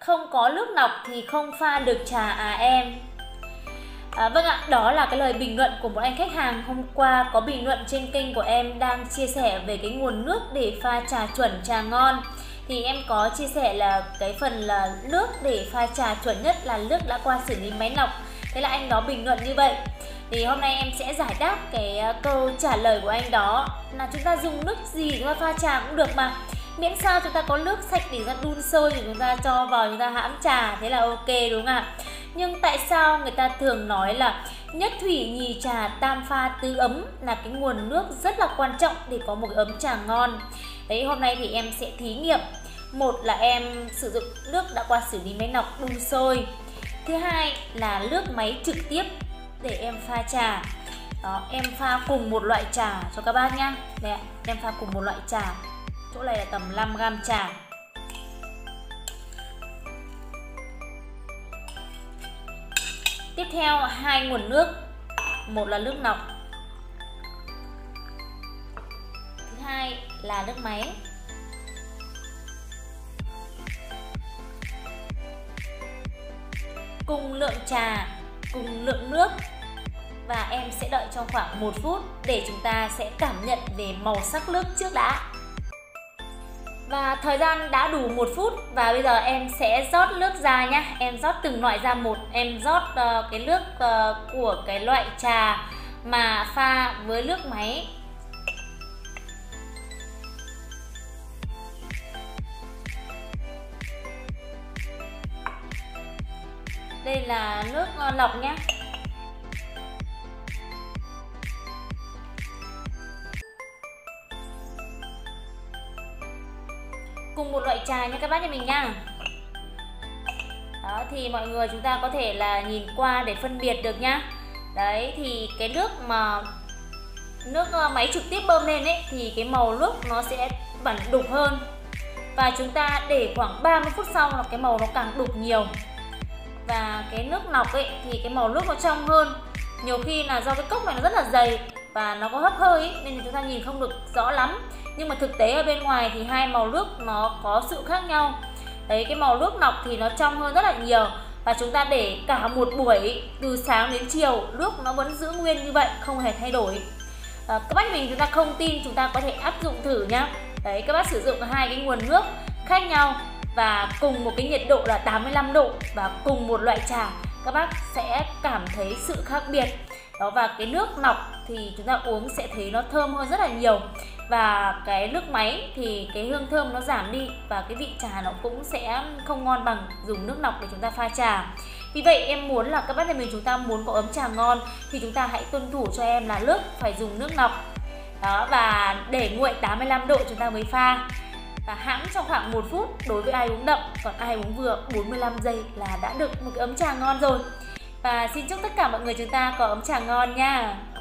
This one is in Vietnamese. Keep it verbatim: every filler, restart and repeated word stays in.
Không có nước nọc thì không pha được trà à em. À, vâng ạ, đó là cái lời bình luận của một anh khách hàng hôm qua có bình luận trên kênh của em đang chia sẻ về cái nguồn nước để pha trà chuẩn, trà ngon. Thì em có chia sẻ là cái phần là nước để pha trà chuẩn nhất là nước đã qua xử lý máy lọc. Thế là anh đó bình luận như vậy. Thì hôm nay em sẽ giải đáp cái câu trả lời của anh đó là chúng ta dùng nước gì chúng ta pha trà cũng được mà. Miễn sao chúng ta có nước sạch để chúng ta đun sôi thì chúng ta cho vào chúng ta hãm trà, thế là ok đúng không ạ? Nhưng tại sao người ta thường nói là nhất thủy nhì trà tam pha tứ ấm là cái nguồn nước rất là quan trọng để có một ấm trà ngon. Đấy, hôm nay thì em sẽ thí nghiệm. Một là em sử dụng nước đã qua xử lý máy lọc đun sôi. Thứ hai là nước máy trực tiếp để em pha trà. Đó, em pha cùng một loại trà cho các bác nhá. Đây ạ, em pha cùng một loại trà. Chỗ này là tầm năm gam trà. Tiếp theo hai nguồn nước. Một là nước lọc. Thứ hai là nước máy. Cùng lượng trà, cùng lượng nước. Và em sẽ đợi trong khoảng một phút để chúng ta sẽ cảm nhận về màu sắc nước trước đã. Và thời gian đã đủ một phút và bây giờ em sẽ rót nước ra nhá. Em rót từng loại ra một. Em rót uh, cái nước uh, của cái loại trà mà pha với nước máy. Đây là nước uh, lọc nhá. Cùng một loại trà nha các bác nhà mình nha. Đó, thì mọi người chúng ta có thể là nhìn qua để phân biệt được nhá. Đấy, thì cái nước mà nước máy trực tiếp bơm lên ấy thì cái màu nước nó sẽ bẩn đục hơn. Và chúng ta để khoảng ba mươi phút sau là cái màu nó càng đục nhiều. Và cái nước lọc ấy thì cái màu nước nó trong hơn. Nhiều khi là do cái cốc này nó rất là dày và nó có hấp hơi ấy, nên chúng ta nhìn không được rõ lắm. Nhưng mà thực tế ở bên ngoài thì hai màu nước nó có sự khác nhau. Đấy, cái màu nước lọc thì nó trong hơn rất là nhiều. Và chúng ta để cả một buổi từ sáng đến chiều nước nó vẫn giữ nguyên như vậy, không hề thay đổi. à, Các bác mình chúng ta không tin chúng ta có thể áp dụng thử nhá. Đấy, các bác sử dụng hai cái nguồn nước khác nhau và cùng một cái nhiệt độ là tám mươi lăm độ và cùng một loại trà, các bác sẽ cảm thấy sự khác biệt. Đó, và cái nước lọc thì chúng ta uống sẽ thấy nó thơm hơn rất là nhiều. Và cái nước máy thì cái hương thơm nó giảm đi và cái vị trà nó cũng sẽ không ngon bằng dùng nước lọc để chúng ta pha trà. Vì vậy em muốn là các bác nhà mình chúng ta muốn có ấm trà ngon thì chúng ta hãy tuân thủ cho em là nước phải dùng nước lọc. Đó, và để nguội tám mươi lăm độ chúng ta mới pha. Và hãm trong khoảng một phút đối với ai uống đậm, còn ai uống vừa bốn mươi lăm giây là đã được một cái ấm trà ngon rồi. Và xin chúc tất cả mọi người chúng ta có ấm trà ngon nha.